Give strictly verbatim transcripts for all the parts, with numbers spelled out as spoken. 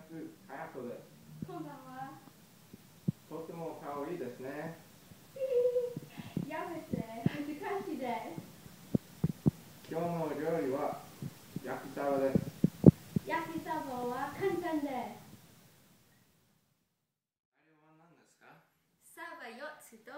フ隼人です。 こんばんは。 とても可愛いですね。 やめて、恥ずかしいです。 今日の料理は焼きサバです。 焼きサバは簡単です。 材料は何ですか？ サバよっつと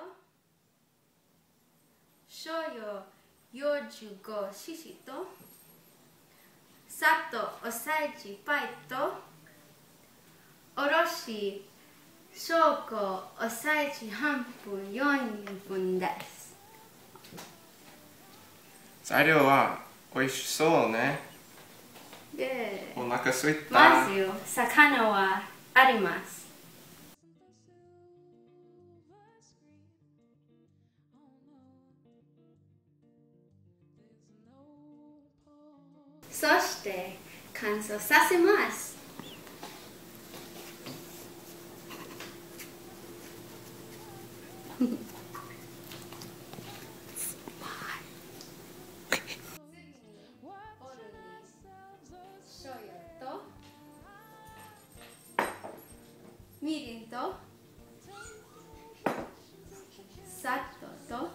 醤油よんじゅうごシーシー と砂糖小さじいちはいとおろし紹興小さじ半分よんにんぶんです。 材料は美味しそうね。 で、 お腹すいた。 まず魚はあります。そして乾燥させます。醤油とみりんと砂糖と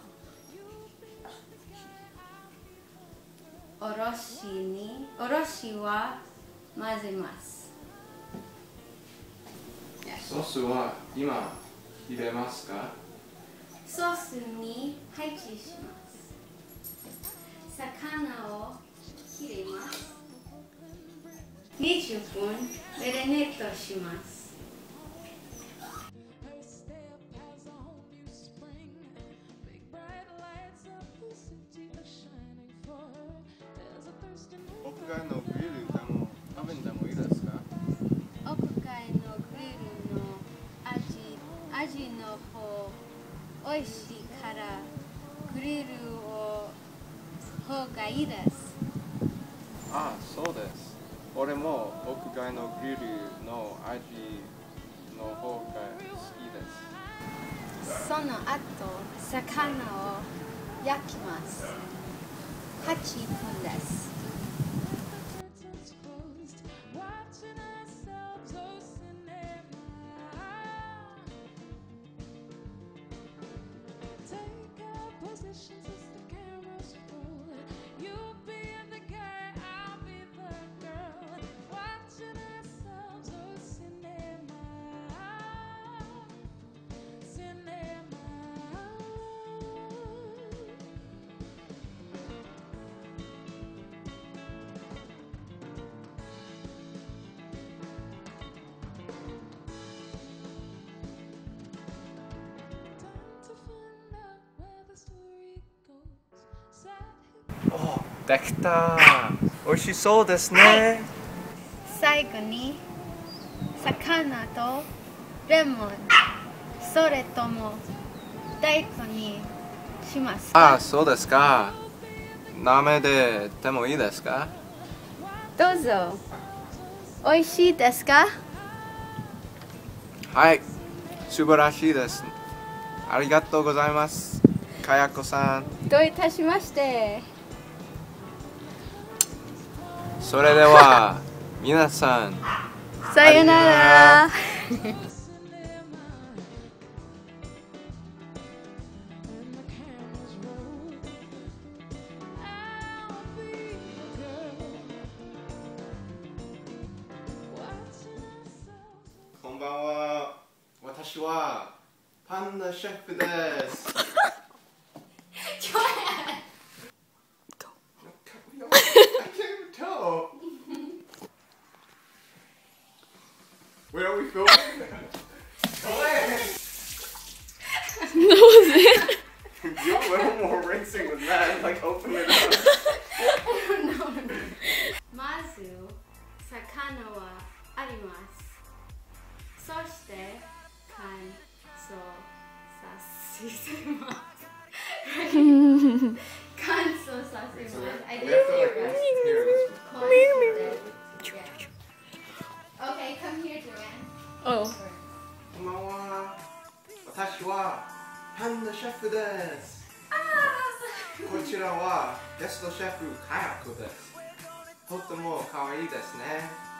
おろしにおろしは混ぜます。 ソースは今入れますか？ ソースに配置します。魚を切ります。にじゅっぷんメリネートします。 屋外のグリルでもオーブンでもいいですか？ 屋外のグリルの味味の方美味しいからグリルを方がいいです。 ああ、そうです。俺も屋外のグリルの味の方が好きです。 その後魚を焼きます。はっぷんです。 お、できた。美味しそうですね。 最後に魚とレモン、それとも大根にしますか？ ああ、そうですか。生ででもいいですか？ どうぞ。美味しいですか？ はい、素晴らしいです。ありがとうございます。かやこさん。 どういたしまして。 それでは皆さんさよなら。 こんばんは。私はパンダシェフです。Where are we filming? That was it. You're a little more rinsing than that. Like, open it up. No, no. まず魚はあります。そして乾燥させます。乾燥させます。I didn't hear us. Okay, come here, Joanne. Oh. こんばんは。私はパンダシェフです。こちらはゲストシェフカヤコです。とっても可愛いですね。